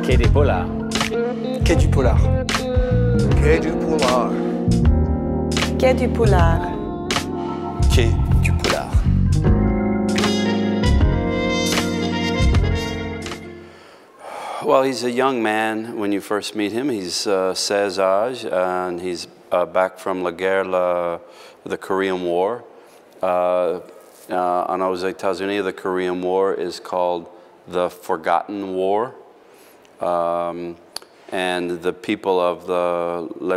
Quai des Polars. Quai du Polar. Quai du Polar. Quai du Polar. Quai du Polar. Well, he's a young man when you first meet him. He's 16 âge, and he's back from la guerre, the Korean War. And aux États-Unis, the Korean War is called the Forgotten War. And the people of the Les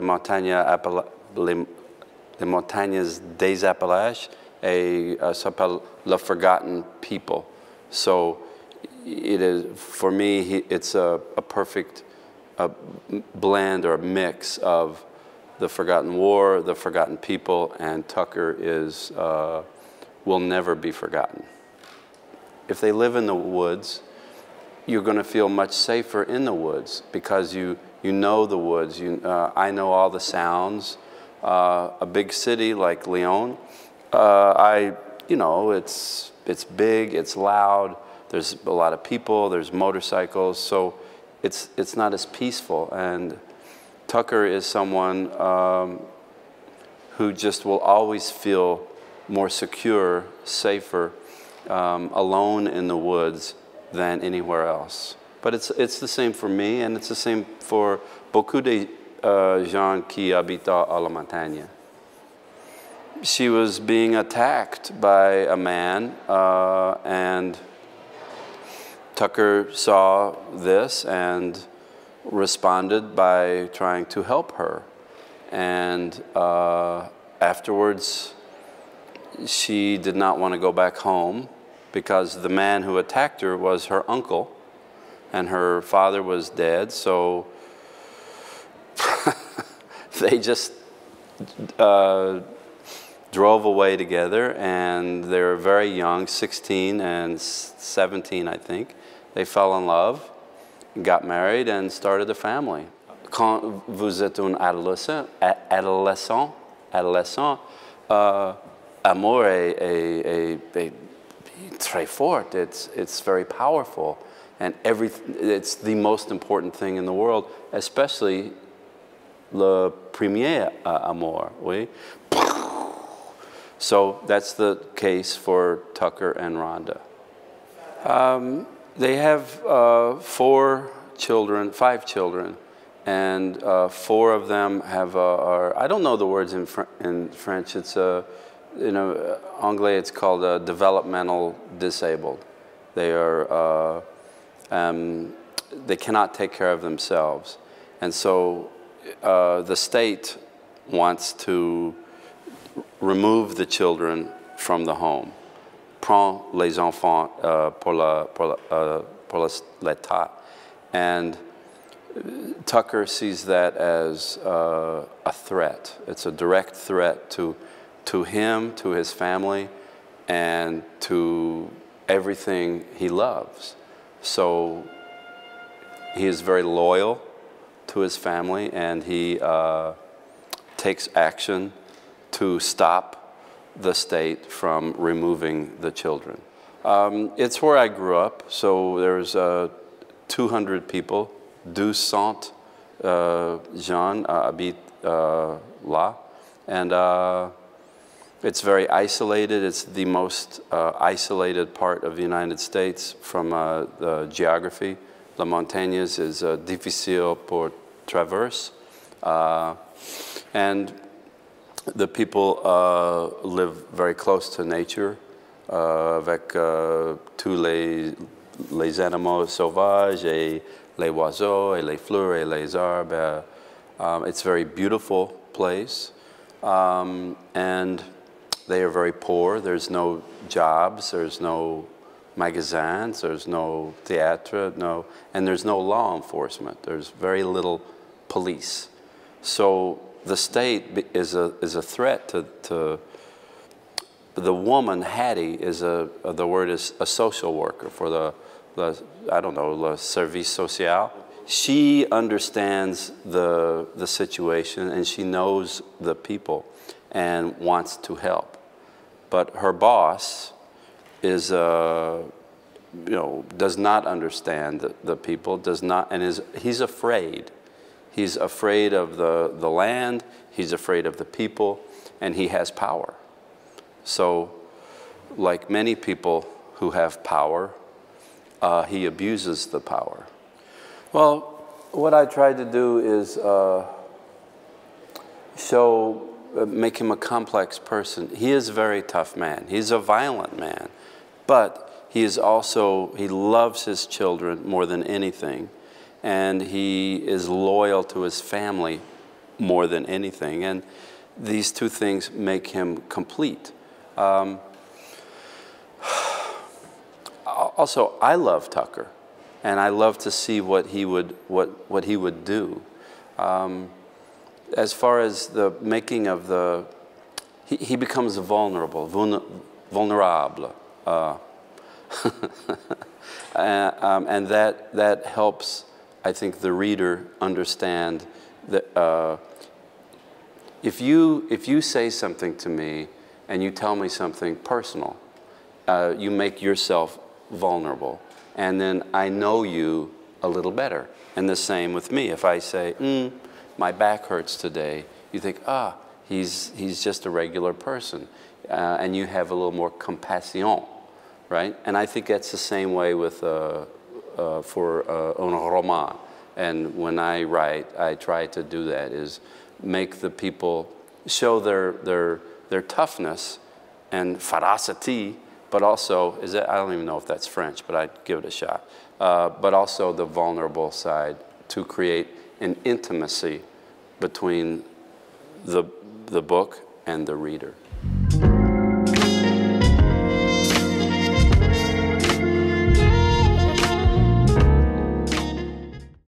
Montagnes des Appalaches s'appelle the Forgotten People. So it is, for me, it's a perfect blend or a mix of the Forgotten War, the Forgotten People, and Tucker is, will never be forgotten. If they live in the woods, you're going to feel much safer in the woods because you know the woods. I know all the sounds. A big city like Lyon, you know, it's big, it's loud. There's a lot of people. There's motorcycles, so it's not as peaceful. And Tucker is someone who just will always feel more secure, safer, alone in the woods than anywhere else. But it's the same for me, and it's the same for beaucoup de gens qui habitent à la montagne. She was being attacked by a man, and Tucker saw this and responded by trying to help her. And afterwards, she did not want to go back home because the man who attacked her was her uncle, and her father was dead, so they just drove away together, and they were very young, 16 and 17, I think. They fell in love, got married, and started a family. Quand vous êtes un adolescent, amour est très fort. It's very powerful, and it's the most important thing in the world, especially le premier amour. Oui. So that's the case for Tucker and Rhonda. They have 5 children, and 4 of them have I don't know the words in French. It's you know, Anglais it's called developmental disabled. They are they cannot take care of themselves, and so the state wants to remove the children from the home. Prend les enfants pour l'État. And Tucker sees that as a threat. It's a direct threat to him, to his family, and to everything he loves. So he is very loyal to his family, and he takes action to stop the state from removing the children. It's where I grew up, so there's 200 people, 200 gens habitent là, and it's very isolated. It's the most isolated part of the United States from the geography. La Montagnes is difficile pour traverse, and the people live very close to nature, avec tous les animaux sauvages, et les oiseaux, et les fleurs, et les arbres. It's a very beautiful place, and they are very poor. There's no jobs, there's no magasins, there's no theatre, and there's no law enforcement. There's very little police. So the state is a threat to the woman. Hattie is the word is a social worker for the I don't know, le service social. She understands the situation, and she knows the people and wants to help. But her boss is a does not understand the people, does not, and he's afraid. He's afraid of the land, he's afraid of the people, and he has power. So, like many people who have power, he abuses the power. Well, what I tried to do is make him a complex person. He is a very tough man. He's a violent man, but he loves his children more than anything, and he is loyal to his family more than anything, and these two things make him complete. Also, I love Tucker, and I love to see what he would do. As far as the making of he becomes vulnerable, vulnerable. And that helps, I think, the reader understand that if you say something to me and you tell me something personal, you make yourself vulnerable, and then I know you a little better. And the same with me. If I say, my back hurts today, you think, he's just a regular person, and you have a little more compassion. Right? And I think that's the same way with for un roman. And when I write, I try to do that, is make the people show their toughness and ferocity, but also, I don't even know if that's French, but I'd give it a shot. But also the vulnerable side, to create an intimacy between the book and the reader.